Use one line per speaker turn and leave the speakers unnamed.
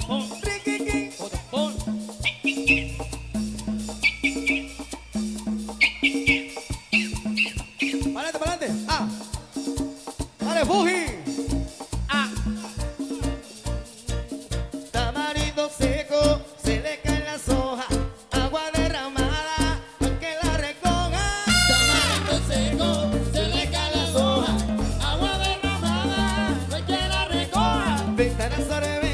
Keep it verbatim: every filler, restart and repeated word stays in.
pon,
Riquiqui.
otro pon.
Pa'lante, pa'lante. Ah. Dale, Fuji.
Ah,
Tamarindo seco, se le caen las hojas. Agua derramada, no hay que la recoja.
Tamarindo seco, se le caen las hojas. Agua derramada, no hay que la recoja.
Ventana sobre